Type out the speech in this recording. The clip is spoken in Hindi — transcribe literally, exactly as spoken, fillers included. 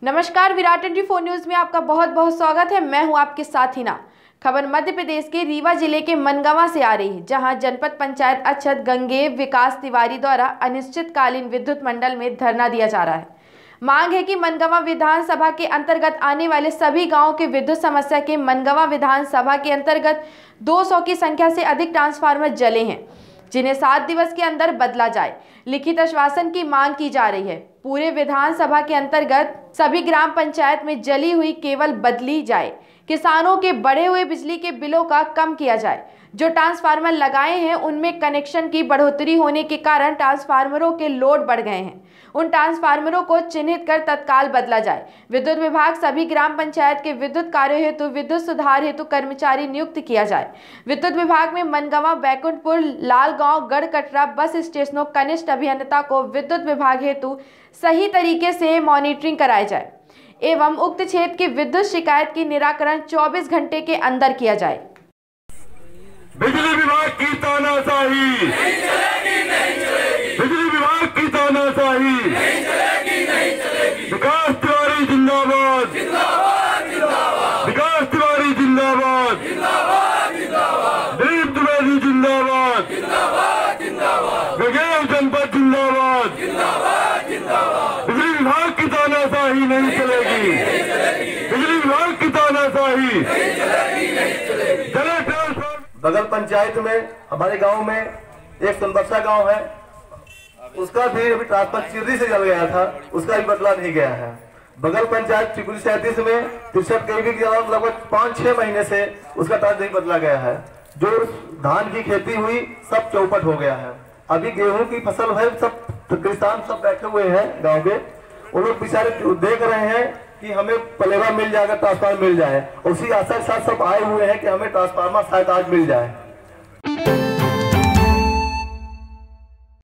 नमस्कार, विराट ट्वेंटी फोर न्यूज में आपका बहुत बहुत स्वागत है। मैं हूं आपके साथ हिना। खबर मध्य प्रदेश के रीवा जिले के मनगांव से आ रही है, जहां जनपद पंचायत अक्षत गंगेव विकास तिवारी द्वारा अनिश्चितकालीन विद्युत मंडल में धरना दिया जा रहा है। मांग है कि मनगांव विधानसभा के अंतर्गत आने वाले सभी गांवों के विद्युत समस्या के मनगांव विधानसभा के अंतर्गत दो सौ की संख्या से अधिक ट्रांसफार्मर जले हैं, जिन्हें सात दिवस के अंदर बदला जाए। लिखित आश्वासन की मांग की जा रही है। पूरे विधानसभा के अंतर्गत सभी ग्राम पंचायत में जली हुई केवल बदली जाए। किसानों के बढ़े हुए बिजली के बिलों का कम किया जाए। जो ट्रांसफार्मर लगाए हैं उनमें कनेक्शन की बढ़ोतरी होने के कारण ट्रांसफार्मरों के लोड बढ़ गए हैं। उन ट्रांसफार्मरों को चिन्हित कर तत्काल बदला जाए। विद्युत विभाग सभी ग्राम पंचायत के विद्युत कार्यों हेतु विद्युत सुधार हेतु कर्मचारी नियुक्त किया जाए। विद्युत विभाग में मनगांव, बैकुंठपुर, लालगांव, गढ़कटरा बस स्टेशनों कनिष्ठ अभियंता को विद्युत विभाग हेतु सही तरीके से मॉनिटरिंग कराई जाए एवं उक्त क्षेत्र की विद्युत शिकायत की निराकरण चौबीस घंटे के अंदर किया जाए। बिजली विभाग की तानाशाही नहीं चलेगी, नहीं चलेगी। बिजली विभाग की तानाशाही नहीं चलेगी, नहीं चलेगी। विकास तिवारी जिंदाबाद, जिंदाबाद, जिंदाबाद। विकास तिवारी जिंदाबाद, जिंदाबाद, जिंदाबाद। दिलीप द्विवेदी जिंदाबाद, जिंदाबाद, जिंदाबाद। गंगेव जनपद जिंदाबाद, जिंदाबाद, जिंदाबाद। बिजली विभाग की तानाशाही नहीं चलेगी, नहीं चलेगी। बिजली विभाग की तानाशाही नहीं चलेगी, नहीं चलेगी। बगल पंचायत में हमारे गांव में एक सोनबरसा गांव है, उसका भी अभी ट्रांसफर चिर्री से जल गया था, उसका भी बदला नहीं गया है। बगल पंचायत चिकुरी सैंतीस में तिरसठ के भी लगभग पाँच छह महीने से उसका ट्रांसफर नहीं बदला गया है। जो धान की खेती हुई सब चौपट हो गया है। अभी गेहूं की फसल है, सब किसान सब बैठे हुए हैं गाँव के, वो लोग बेचारे देख रहे हैं कि हमें पलेवा मिल जाएगा, ट्रांसफार्मर मिल जाए। उसी आशा के साथ सब आए हुए हैं कि हमें ट्रांसफार्मर शायद आज मिल जाए।